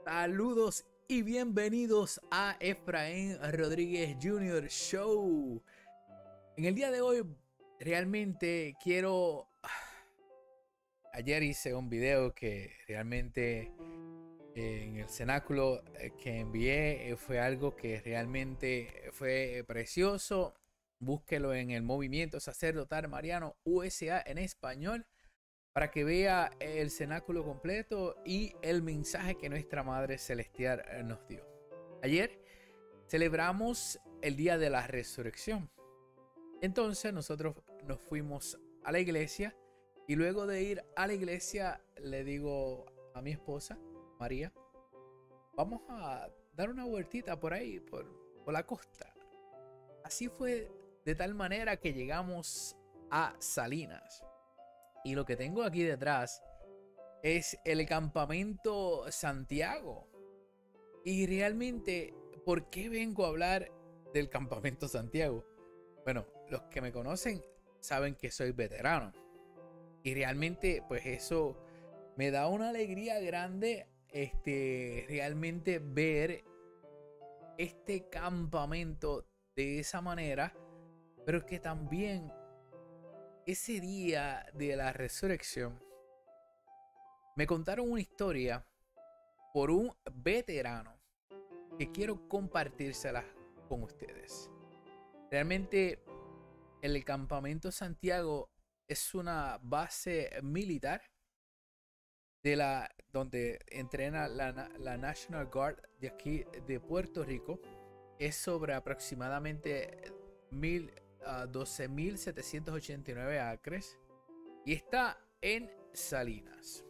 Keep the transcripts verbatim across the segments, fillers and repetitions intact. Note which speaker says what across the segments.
Speaker 1: Saludos y bienvenidos a Efraín Rodríguez junior Show. En el día de hoy realmente quiero... Ayer hice un video que realmente eh, en el cenáculo eh, que envié eh, fue algo que realmente fue precioso. Búsquelo en el Movimiento Sacerdotal Mariano U S A en español, para que vea el cenáculo completo y el mensaje que nuestra Madre Celestial nos dio. Ayer celebramos el día de la resurrección. Entonces nosotros nos fuimos a la iglesia y luego de ir a la iglesia le digo a mi esposa, María, vamos a dar una vueltita por ahí, por, por la costa. Así fue de tal manera que llegamos a Salinas. Y lo que tengo aquí detrás es el campamento Santiago. Y realmente, ¿por qué vengo a hablar del campamento Santiago? Bueno, los que me conocen saben que soy veterano. Y realmente, pues eso me da una alegría grande, este, realmente ver este campamento de esa manera. Pero que también ese día de la resurrección me contaron una historia por un veterano que quiero compartírsela con ustedes. Realmente el campamento Santiago es una base militar de la, donde entrena la, la National Guard de aquí de Puerto Rico. Es sobre aproximadamente mil Uh, doce mil setecientos ochenta y nueve acres y está en Salinas.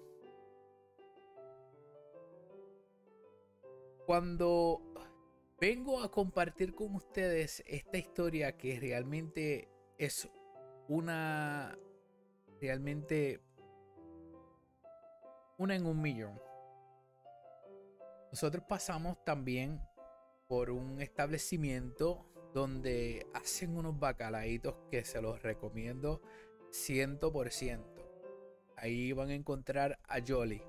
Speaker 1: Cuando vengo a compartir con ustedes esta historia, que realmente es una realmente una en un millón, nosotros pasamos también por un establecimiento donde hacen unos bacalaitos que se los recomiendo cien por ciento. Ahí van a encontrar a Jolly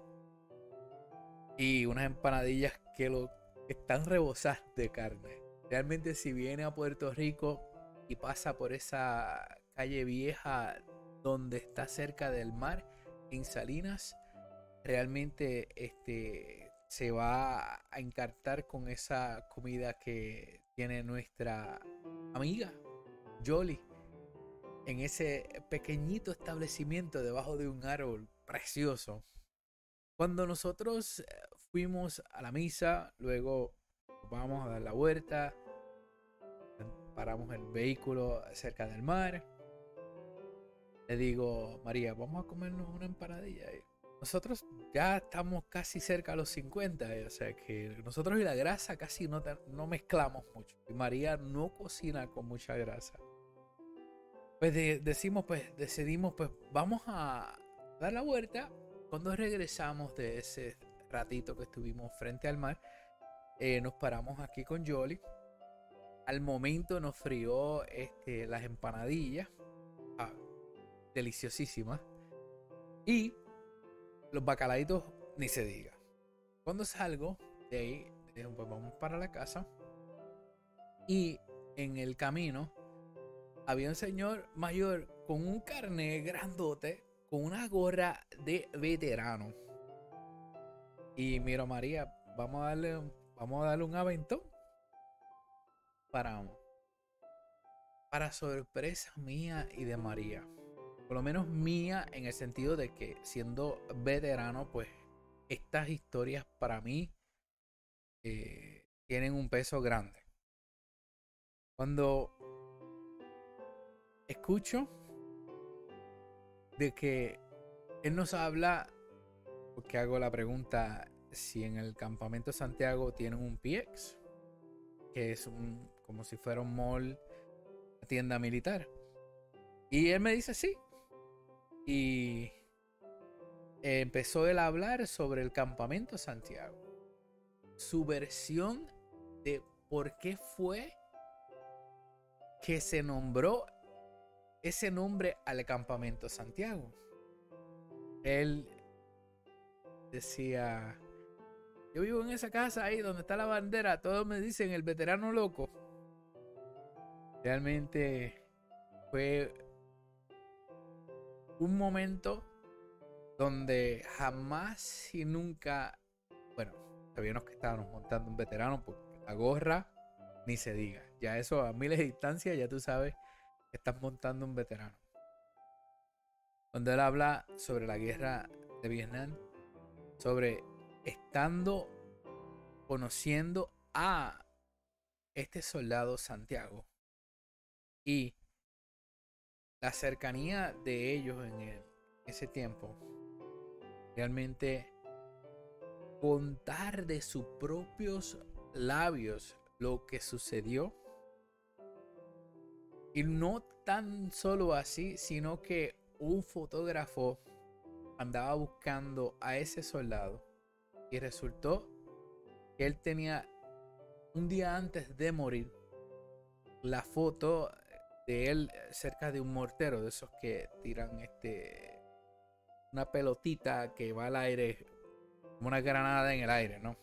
Speaker 1: y unas empanadillas que lo están rebosadas de carne. Realmente, si viene a Puerto Rico y pasa por esa calle vieja donde está cerca del mar en Salinas, realmente este se va a encantar con esa comida que tiene nuestra amiga Jolly en ese pequeñito establecimiento debajo de un árbol precioso. Cuando nosotros fuimos a la misa, luego vamos a dar la vuelta, paramos el vehículo cerca del mar. Le digo, María, vamos a comernos una empanadilla. Nosotros ya estamos casi cerca a los cincuenta, o sea que nosotros y la grasa casi no, no mezclamos mucho. Y María no cocina con mucha grasa. Pues de, decimos, pues decidimos, pues vamos a dar la vuelta. Cuando regresamos de ese ratito que estuvimos frente al mar, eh, nos paramos aquí con Jolly. Al momento nos frió este, las empanadillas, ah, deliciosísimas. Y los bacalaitos ni se diga. Cuando salgo de ahí, pues vamos para la casa. Y en el camino había un señor mayor con un carnet grandote, con una gorra de veterano. Y miro a María, vamos a darle, vamos a darle un aventón. Paramos. Para sorpresa mía y de María. Por lo menos mía, en el sentido de que siendo veterano, pues estas historias para mí eh, tienen un peso grande. Cuando escucho de que él nos habla, porque hago la pregunta si en el campamento Santiago tienen un P X, que es un, como si fuera un mall, una tienda militar. Y él me dice sí. Y empezó él a hablar sobre el campamento Santiago, su versión de por qué fue que se nombró ese nombre al campamento Santiago. Él decía Yo vivo en esa casa ahí donde está la bandera. Todos me dicen el veterano loco. Realmente fue un momento donde jamás y nunca, bueno, sabíamos que estábamos montando un veterano porque la gorra ni se diga. Ya eso a miles de distancia ya tú sabes que estás montando un veterano. Cuando él habla sobre la guerra de Vietnam, sobre estando conociendo a este soldado Santiago y la cercanía de ellos en el, ese tiempo, realmente contar de sus propios labios lo que sucedió, y no tan solo así, sino que un fotógrafo andaba buscando a ese soldado y resultó que él tenía un día antes de morir la foto de él cerca de un mortero, de esos que tiran este una pelotita que va al aire como una granada en el aire, ¿no?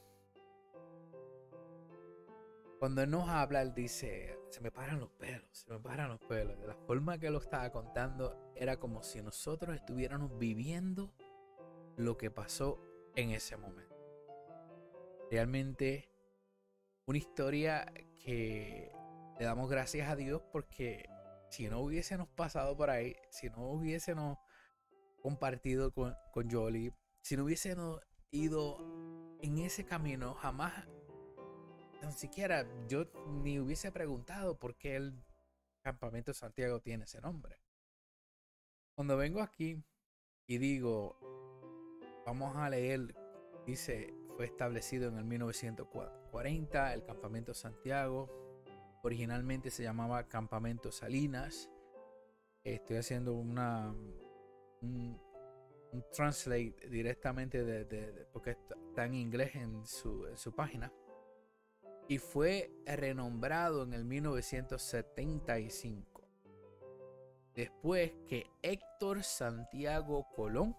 Speaker 1: Cuando él nos habla, él dice, se me paran los pelos, se me paran los pelos. De la forma que lo estaba contando era como si nosotros estuviéramos viviendo lo que pasó en ese momento. Realmente una historia que le damos gracias a Dios, porque si no hubiésemos pasado por ahí, si no hubiésemos compartido con, con Jolie, si no hubiésemos ido en ese camino, jamás, ni siquiera yo ni hubiese preguntado por qué el Campamento Santiago tiene ese nombre. Cuando vengo aquí y digo, vamos a leer, dice, fue establecido en el mil novecientos cuarenta, el Campamento Santiago. Originalmente se llamaba Campamento Salinas. Estoy haciendo una un, un translate directamente de, de, de, porque está en inglés en su, en su página. Y fue renombrado en el mil novecientos setenta y cinco. Después que Héctor Santiago Colón,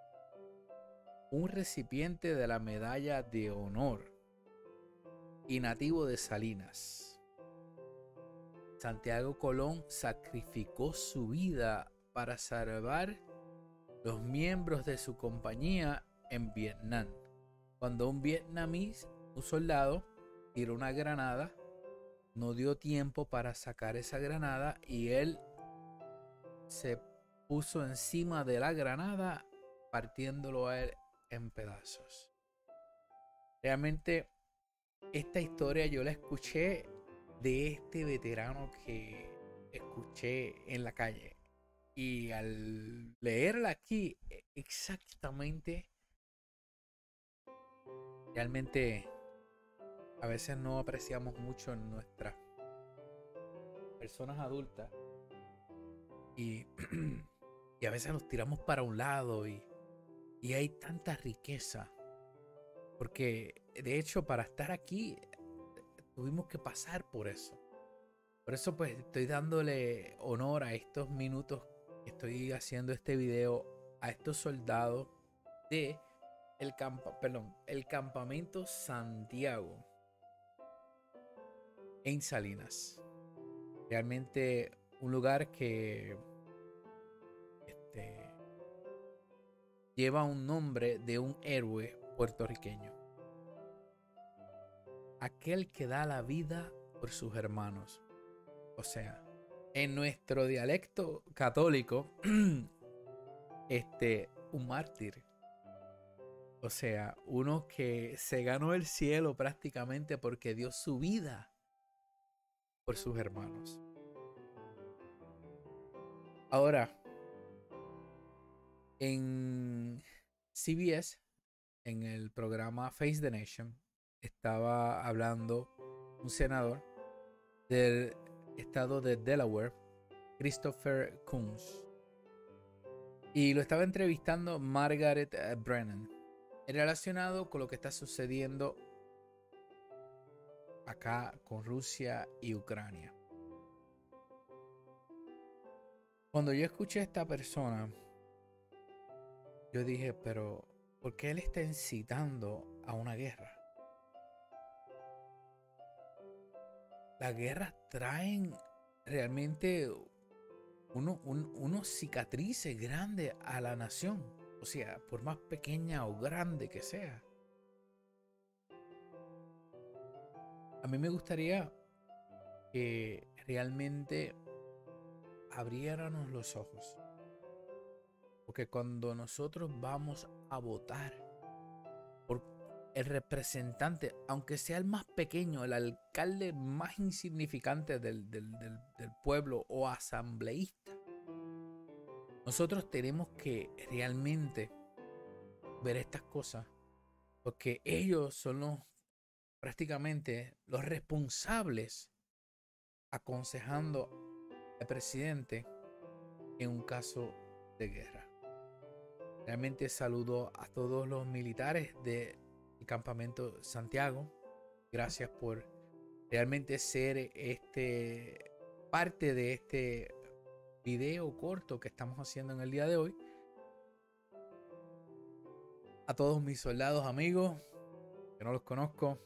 Speaker 1: un recipiente de la medalla de honor y nativo de Salinas, Santiago Colón sacrificó su vida para salvar los miembros de su compañía en Vietnam. Cuando un vietnamís, un soldado, tiró una granada, no dio tiempo para sacar esa granada y él se puso encima de la granada, partiéndolo a él en pedazos. Realmente esta historia yo la escuché de este veterano que escuché en la calle, y al leerla aquí exactamente, realmente a veces no apreciamos mucho en nuestras personas adultas y, y a veces nos tiramos para un lado y, y hay tanta riqueza, porque de hecho para estar aquí tuvimos que pasar por eso. Por eso pues estoy dándole honor a estos minutos que estoy haciendo este video, a estos soldados de el, campa, perdón, el Campamento Santiago en Salinas. Realmente un lugar que este, lleva un nombre de un héroe puertorriqueño, aquel que da la vida por sus hermanos. O sea, en nuestro dialecto católico, este, un mártir. O sea, uno que se ganó el cielo prácticamente porque dio su vida por sus hermanos. Ahora, en C B S, en el programa Face the Nation, estaba hablando un senador del estado de Delaware, Christopher Coons, y lo estaba entrevistando Margaret Brennan, relacionado con lo que está sucediendo acá con Rusia y Ucrania. Cuando yo escuché a esta persona, yo dije, pero ¿por qué él está incitando a una guerra. Las guerras traen realmente uno, un, unos cicatrices grandes a la nación. O sea, por más pequeña o grande que sea. A mí me gustaría que realmente abriéramos los ojos. Porque cuando nosotros vamos a votar por el representante, aunque sea el más pequeño, el alcalde más insignificante del, del, del, del pueblo o asambleísta, nosotros tenemos que realmente ver estas cosas, porque ellos son los, prácticamente los responsables aconsejando al presidente en un caso de guerra. Realmente saludo a todos los militares del campamento Santiago. Gracias por realmente ser este parte de este video corto que estamos haciendo en el día de hoy. A todos mis soldados amigos, que no los conozco,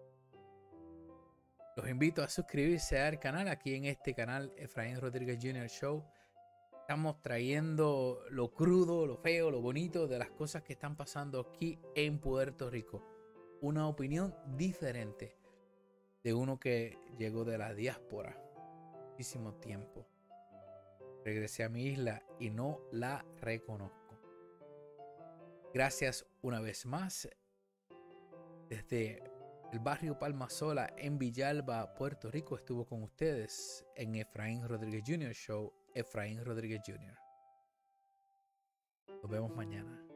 Speaker 1: los invito a suscribirse al canal. Aquí en este canal, Efraín Rodríguez junior Show, estamos trayendo lo crudo, lo feo, lo bonito de las cosas que están pasando aquí en Puerto Rico. Una opinión diferente de uno que llegó de la diáspora muchísimo tiempo. Regresé a mi isla y no la reconozco. Gracias una vez más. Desde el barrio Palma Sola en Villalba, Puerto Rico, estuvo con ustedes en Efraín Rodríguez junior Show, Efraín Rodríguez junior Nos vemos mañana.